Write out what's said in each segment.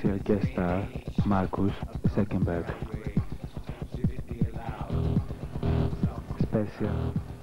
special guest star Marcus Seckenberg. Special.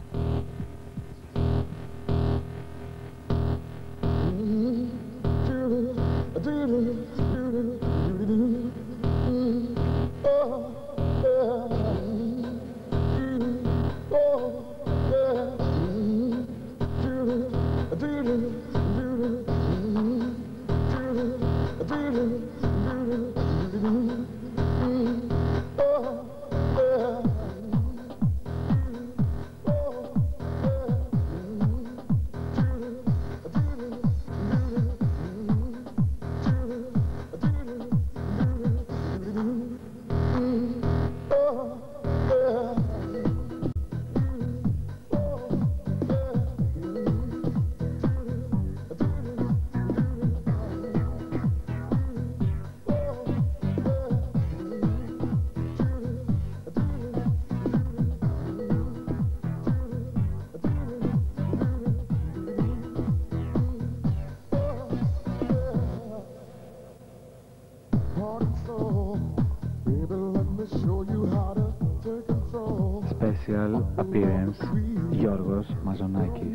Special appearance Γιώργος Μαζονάκης.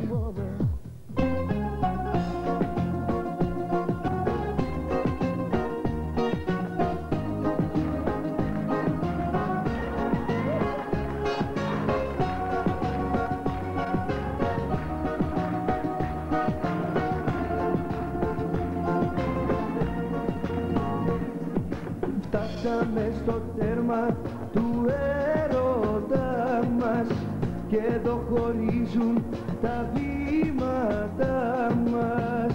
Φτάσαμε στο τέρμα του έρωτα μας και εδώ χωρίζουν τα βήματα μας.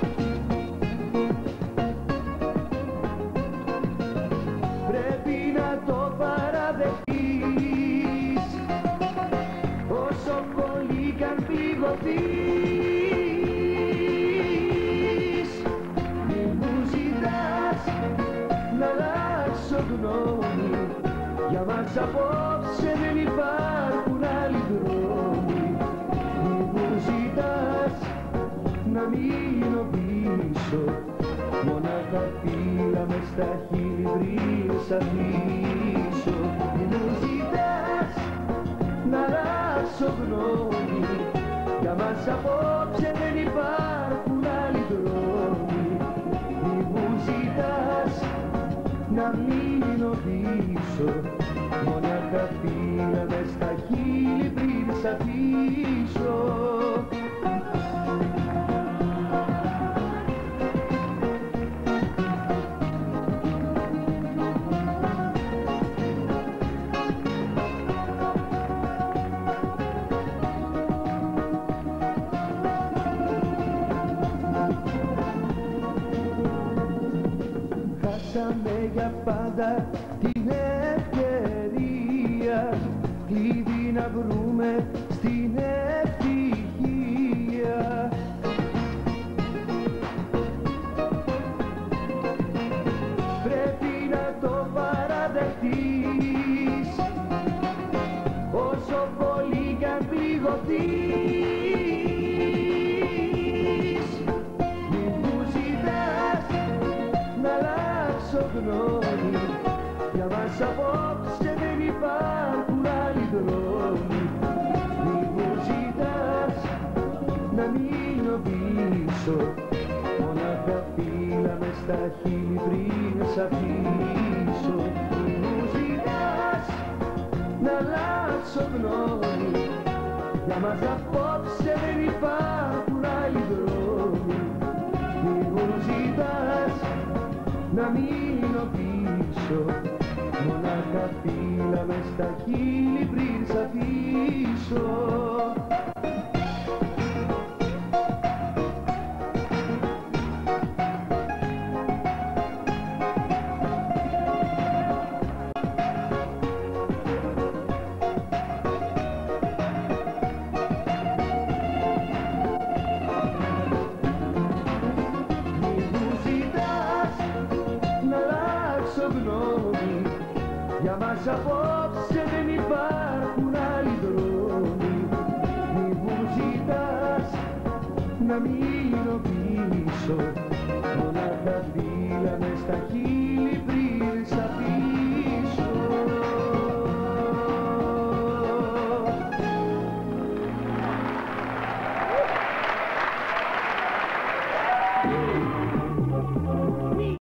Πρέπει να το παραδεχτείς, όσο πολύ κι αν πληγωθείς. Μη μου ζητάς να αλλάξω γνώμη, για μας απόψε δεν υπάρχουν άλλοι δρόμοι. Μη μου ζητάς να μείνω πίσω, μονάχα φύλλα μες στα χείλη πριν σ' αφήσω. Μη μου ζητάς να αλλάξω γνώμη, για μας απόψε δεν υπάρχουν άλλοι δρόμοι. Μη μου ζητάς να μείνω πίσω, μονάχα φύλλα μες στα χείλη πριν σ' αφήσω. Χάσαμε για πάντα την ευκαιρία, κλειδί να βρούμε στην ευτυχία. Πρέπει να το παραδεχτείς, όσο πολύ κι αν πληγωθείς. Μη μου ζητάς να αλλάξω γνώμη, για μας απόψε δεν υπάρχουν άλλοι δρόμοι. Μη μου ζητάς να μείνω πίσω, μονάχα φύλλα μες στα χείλη πριν σ' αφήσω. Μη μου ζητάς να αλλάξω γνώμη, για μας απόψε δεν υπάρχουν άλλοι δρόμοι. Μη μου ζητάς να μείνω πίσω, μονάχα φύλλα μες στα χείλη πριν σ' αφήσω. Για μας απόψε δεν υπάρχουν άλλοι δρόμοι. Μη μου ζητάς να μείνω πίσω, μονάχα φύλλα μες στα χείλη